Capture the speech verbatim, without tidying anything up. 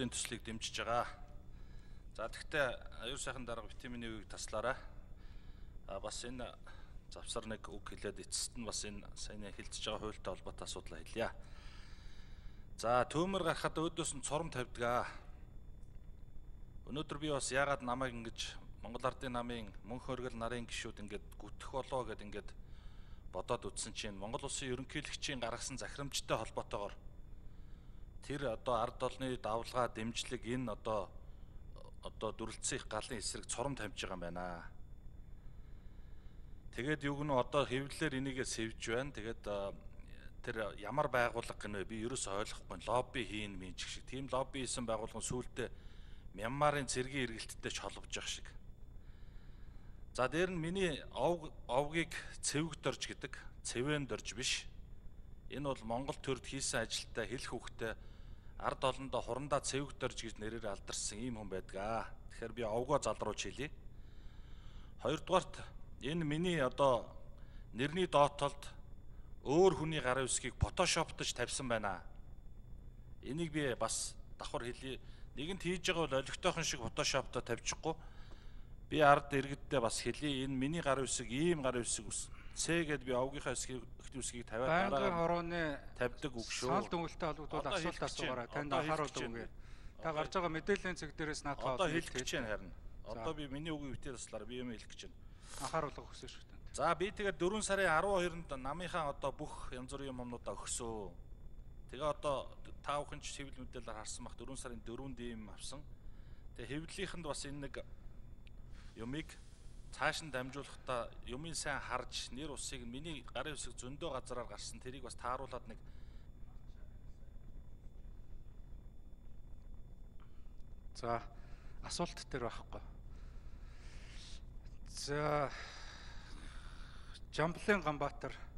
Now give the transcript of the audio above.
Монголын төслийг дэмжиж байгаа. За тэгтээ аюул сайхан дарга витамины үеийг таслаарай. А бас энэ завсар нэг үг хэлээд эцэст нь бас энэ сайн хэлцэж байгаа хуультай холбоотой асуудал хэлье. За төмөр гарахад өөдөөс нь цурам тавьдаг. Өнөөдөр би бас яагаад намайг ингэж Монгол Ардын намын мөнх хөргөл нарын гишүүд ингээд гүтэх болоо гэд ингээд бодоод үтсэн чинь Монгол Улсын ерөнхийлөгчийн гаргасан захирамжтай холбоотойгоор тэр одоо ард олны давлгаа дэмжлэг энэ одоо одоо дүрлцсэн их галын эсрэг цурам тавьж байгаа юм байна. Тэгээд юг нь одоо хэвлэлээр энийгээ сэвж байна. Тэгээд тэр ямар байгууллага гэнэ би ерөөсөй ойлгохгүй. Лобби хийн минь шиг. Тийм лобби хийсэн байгууллага сүүлдээ Мянмарын цэргийн эргэлттэй ч холбож байгаа шиг. За дээр нь миний овг овгийг цэвгдорж гэдэг, цэвэн дорж биш. Энэ бол Монгол төрд хийсэн ажилдаа хэлэх үгтэй ард олондоо хурандаа цэвгдорж гэж нэрээр алдарсан ийм хүн байдаг. Тэгэхээр би овгоо залруулж хэлье. Хоёрдугаарт энэ миний одоо нэрний дооттолд өөр хүний гарын үсгийг фотошоптож тавьсан байна. Энийг би бас давхар хэлье. Нэгэнт хийж байгаа бол олигтойхон шиг фотошоптоо тавьчихгүй. Би ард иргэддээ бас хэлье. Энэ миний гарын үсэг ийм гарын үсэг Ц гэд би овгийнхаа үсгийг үсгийг тавиад байнгын хорооны тавьдаг үг шүү. Сал дүнэлтэй холбогдвол асуулт асуугаарай. Танд анхааруулга үгээ. Та гарч байгаа мэдээллийн цэг дээрээс наадхаа одоо хэлэх гэж байна харин. Одоо би миний үгийг битээ таслаар би юм хэлэх гэж байна. Анхааруулга өгсөн шүү дээ. За би тэгээд дөрвөн сарын арван хоёрнд намынхаа одоо бүх янз бүрийн юмнуудаа өгсөө. Тэгээ одоо та бүхэн ч хэвлэл мэдээлэлээр харсан бах дөрвөн сарын дөрвөнд ийм авсан. Тэгээ хэвлэлийнхэнд бас энэ нэг юмыг цааш нь дамжуулахдаа юмын сайн харж нэр усыг миний гарын үсэг зөндөө газараар гарсан тэрийг бас тааруулаад нэг за асуулт дээр байхгүй. За Жамблын Ганбаатар